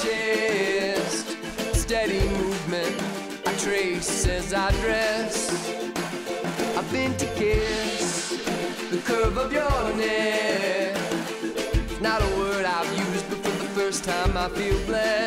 chest, steady movement I trace as I dress. I've been to kiss the curve of your neck. Not a word I've used, but for the first time I feel blessed.